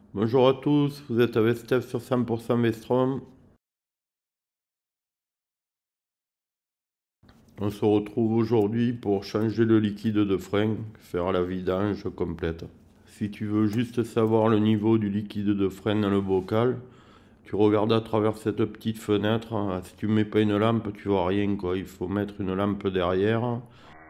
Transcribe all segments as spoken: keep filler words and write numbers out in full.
Bonjour à tous, vous êtes avec Steph sur cent pour cent Vestrom. On se retrouve aujourd'hui pour changer le liquide de frein, faire la vidange complète. Si tu veux juste savoir le niveau du liquide de frein dans le bocal, tu regardes à travers cette petite fenêtre. Si tu mets pas une lampe, tu vois rien quoi. Il faut mettre une lampe derrière.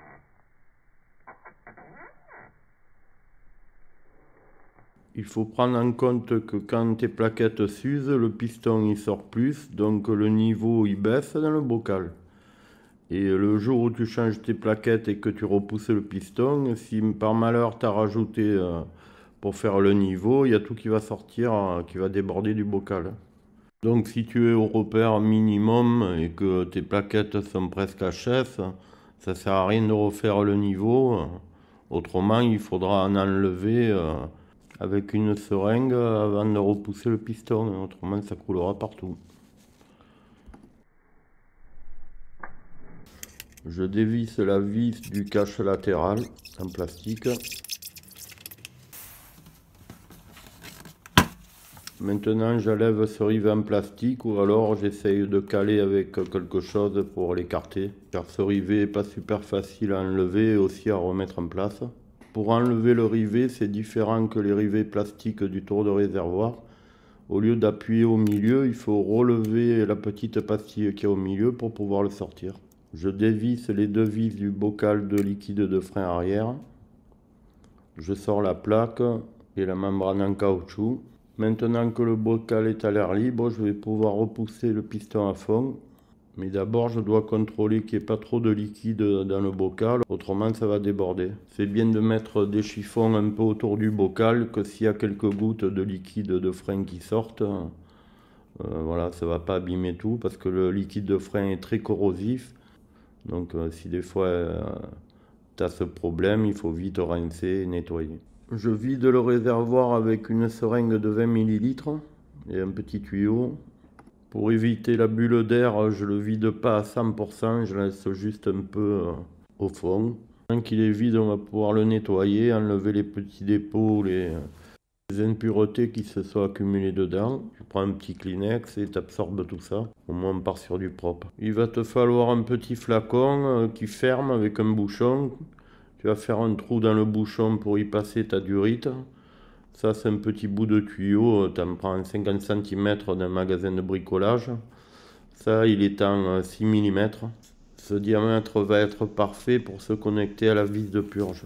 Il faut prendre en compte que quand tes plaquettes s'usent, le piston il sort plus, donc le niveau il baisse dans le bocal. Et le jour où tu changes tes plaquettes et que tu repousses le piston, si par malheur tu as rajouté euh, pour faire le niveau, il y a tout qui va sortir, euh, qui va déborder du bocal. Donc si tu es au repère minimum et que tes plaquettes sont presque H F, ça sert à rien de refaire le niveau. Autrement, il faudra en enlever euh, avec une seringue avant de repousser le piston. Autrement, ça coulera partout. Je dévisse la vis du cache latéral en plastique. Maintenant, j'enlève ce rivet en plastique ou alors j'essaye de caler avec quelque chose pour l'écarter. Car ce rivet n'est pas super facile à enlever et aussi à remettre en place. Pour enlever le rivet, c'est différent que les rivets plastiques du tour de réservoir. Au lieu d'appuyer au milieu, il faut relever la petite pastille qui est au milieu pour pouvoir le sortir. Je dévisse les deux vis du bocal de liquide de frein arrière. Je sors la plaque et la membrane en caoutchouc. Maintenant que le bocal est à l'air libre, je vais pouvoir repousser le piston à fond. Mais d'abord, je dois contrôler qu'il n'y ait pas trop de liquide dans le bocal, autrement ça va déborder. C'est bien de mettre des chiffons un peu autour du bocal, que s'il y a quelques gouttes de liquide de frein qui sortent, euh, voilà, ça ne va pas abîmer tout, parce que le liquide de frein est très corrosif. Donc euh, si des fois euh, tu as ce problème, il faut vite rincer et nettoyer. Je vide le réservoir avec une seringue de vingt millilitres et un petit tuyau. Pour éviter la bulle d'air, je ne le vide pas à cent pour cent, je laisse juste un peu euh, au fond. Quand il est vide, on va pouvoir le nettoyer, enlever les petits dépôts, les, les impuretés qui se sont accumulées dedans. Tu prends un petit Kleenex et tu absorbes tout ça. Au moins on part sur du propre. Il va te falloir un petit flacon euh, qui ferme avec un bouchon. Tu vas faire un trou dans le bouchon pour y passer ta durite. Ça, c'est un petit bout de tuyau, tu en prends cinquante centimètres d'un magasin de bricolage. Ça, il est en six millimètres. Ce diamètre va être parfait pour se connecter à la vis de purge.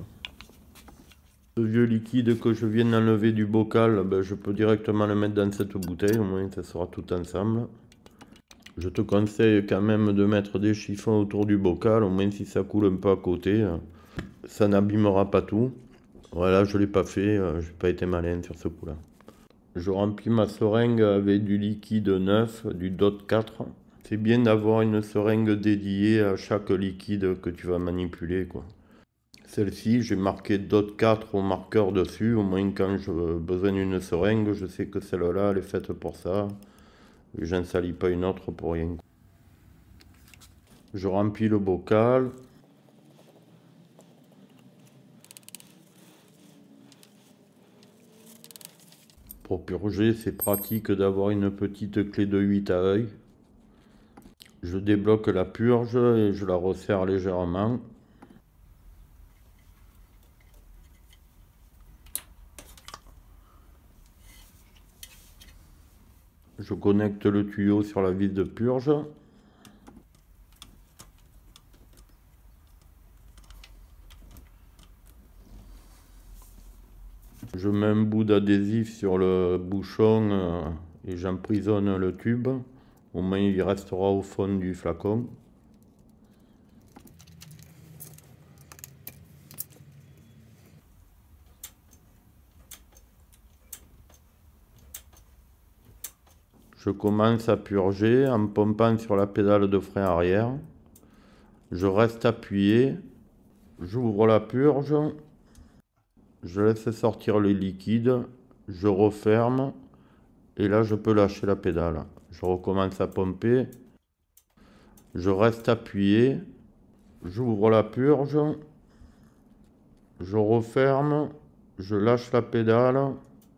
Ce vieux liquide que je viens d'enlever du bocal, ben, je peux directement le mettre dans cette bouteille, au moins ça sera tout ensemble. Je te conseille quand même de mettre des chiffons autour du bocal, au moins si ça coule un peu à côté, ça n'abîmera pas tout. Voilà, je ne l'ai pas fait, euh, je n'ai pas été malin sur ce coup-là. Je remplis ma seringue avec du liquide neuf, du D O T quatre. C'est bien d'avoir une seringue dédiée à chaque liquide que tu vas manipuler, quoi. Celle-ci, j'ai marqué D O T quatre au marqueur dessus, au moins quand j'ai besoin d'une seringue, je sais que celle-là, elle est faite pour ça. Et je ne salis pas une autre pour rien. Je remplis le bocal. Pour purger, c'est pratique d'avoir une petite clé de huit à œil. Je débloque la purge et je la resserre légèrement. Je connecte le tuyau sur la vis de purge. Je mets un bout d'adhésif sur le bouchon euh, et j'emprisonne le tube. Au moins il restera au fond du flacon. Je commence à purger en pompant sur la pédale de frein arrière. Je reste appuyé. J'ouvre la purge. Je laisse sortir le liquide. Je referme. Et là, je peux lâcher la pédale. Je recommence à pomper. Je reste appuyé. J'ouvre la purge. Je referme. Je lâche la pédale.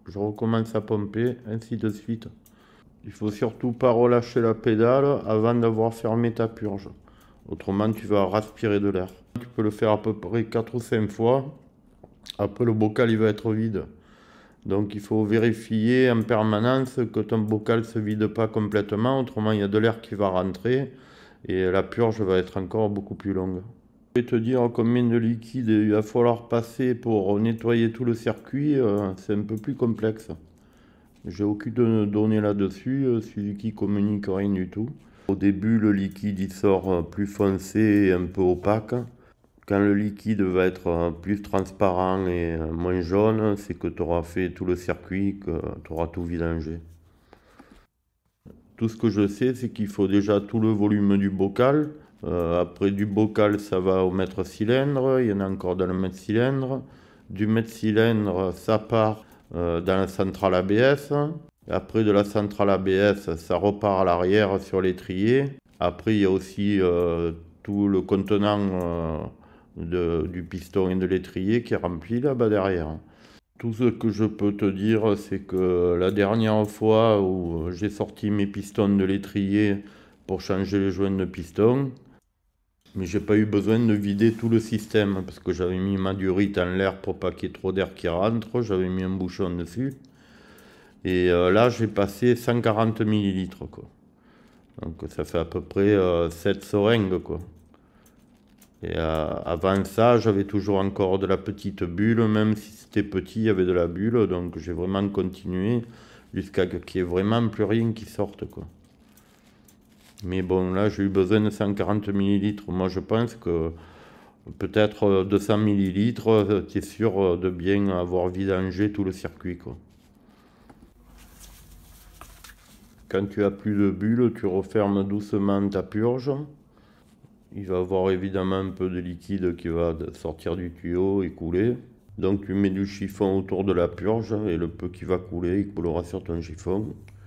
je recommence à pomper, ainsi de suite. Il faut surtout pas relâcher la pédale avant d'avoir fermé ta purge. Autrement, tu vas respirer de l'air. Tu peux le faire à peu près quatre ou cinq fois. Après, le bocal il va être vide. Donc, il faut vérifier en permanence que ton bocal ne se vide pas complètement. Autrement, il y a de l'air qui va rentrer et la purge va être encore beaucoup plus longue. Je vais te dire combien de liquide il va falloir passer pour nettoyer tout le circuit. C'est un peu plus complexe. J'ai aucune donnée là-dessus, Suzuki communique rien du tout. Au début, le liquide il sort plus foncé et un peu opaque. Quand le liquide va être plus transparent et moins jaune, c'est que tu auras fait tout le circuit, que tu auras tout vidangé. Tout ce que je sais, c'est qu'il faut déjà tout le volume du bocal. Euh, après du bocal, ça va au mètre cylindre. Il y en a encore dans le mètre cylindre. Du mètre cylindre, ça part euh, dans la centrale A B S. Après de la centrale A B S, ça repart à l'arrière sur l'étrier. Après, il y a aussi euh, tout le contenant euh, de, du piston et de l'étrier qui est rempli là-bas derrière. Tout ce que je peux te dire, c'est que la dernière fois où j'ai sorti mes pistons de l'étrier pour changer les joints de piston, mais j'ai pas eu besoin de vider tout le système parce que j'avais mis ma durite en l'air pour pas qu'il y ait trop d'air qui rentre, j'avais mis un bouchon dessus. Et euh, là, j'ai passé cent quarante millilitres, quoi. Donc ça fait à peu près euh, sept seringues, quoi. Et euh, avant ça, j'avais toujours encore de la petite bulle, même si c'était petit, il y avait de la bulle. Donc j'ai vraiment continué jusqu'à ce qu'il n'y ait vraiment plus rien qui sorte, quoi. Mais bon, là, j'ai eu besoin de cent quarante millilitres. Moi, je pense que peut-être deux cents millilitres, tu es sûr de bien avoir vidangé tout le circuit, quoi. Quand tu as plus de bulles, tu refermes doucement ta purge. Il va y avoir évidemment un peu de liquide qui va sortir du tuyau et couler. Donc tu mets du chiffon autour de la purge et le peu qui va couler, il coulera sur ton chiffon.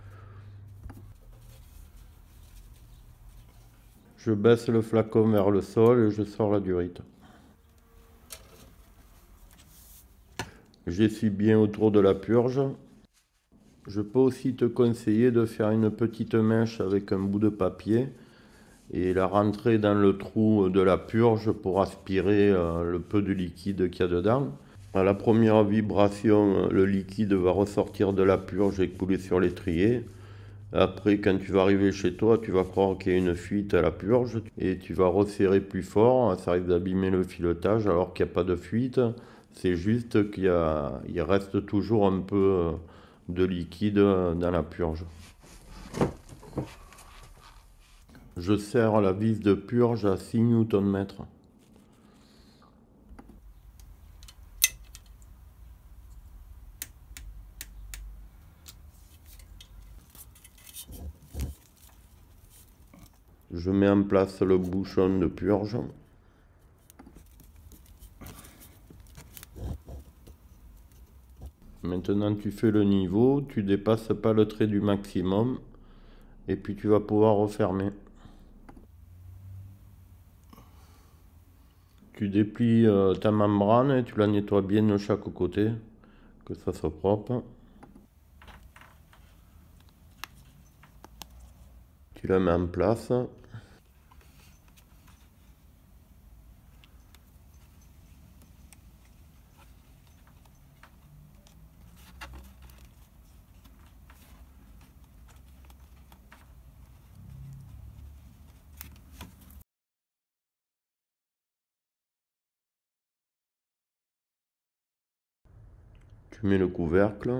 Je baisse le flacon vers le sol et je sors la durite. J'essuie bien autour de la purge. Je peux aussi te conseiller de faire une petite mèche avec un bout de papier et la rentrer dans le trou de la purge pour aspirer le peu de liquide qu'il y a dedans. À la première vibration, le liquide va ressortir de la purge et couler sur l'étrier. Après, quand tu vas arriver chez toi, tu vas croire qu'il y a une fuite à la purge et tu vas resserrer plus fort. Ça risque d'abîmer le filetage alors qu'il n'y a pas de fuite. C'est juste qu'il y a, il reste toujours un peu de liquide dans la purge. Je serre la vis de purge à six newton-mètres. Je mets en place le bouchon de purge. Maintenant tu fais le niveau, tu dépasses pas le trait du maximum et puis tu vas pouvoir refermer. Tu déplies euh, ta membrane et tu la nettoies bien de chaque côté, que ça soit propre. Tu la mets en place. Tu mets le couvercle.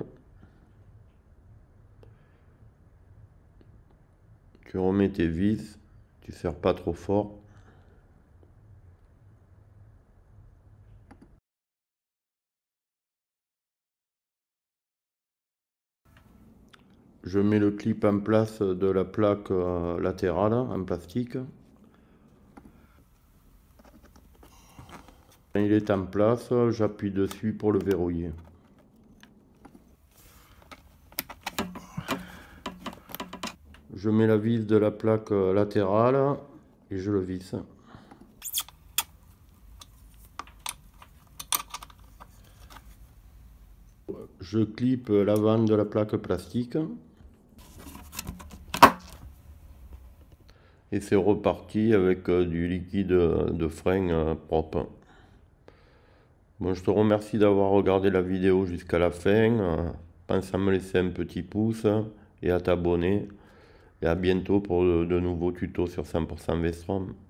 Tu remets tes vis. Tu serres pas trop fort. Je mets le clip en place de la plaque latérale en plastique. Quand il est en place, j'appuie dessus pour le verrouiller. Je mets la vis de la plaque latérale et je le visse. Je je clippe l'avant de la plaque plastique. Et c'est reparti avec du liquide de frein propre. Bon, je te remercie d'avoir regardé la vidéo jusqu'à la fin. Pense à me laisser un petit pouce et à t'abonner. Et à bientôt pour de nouveaux tutos sur cent pour cent Vestrom.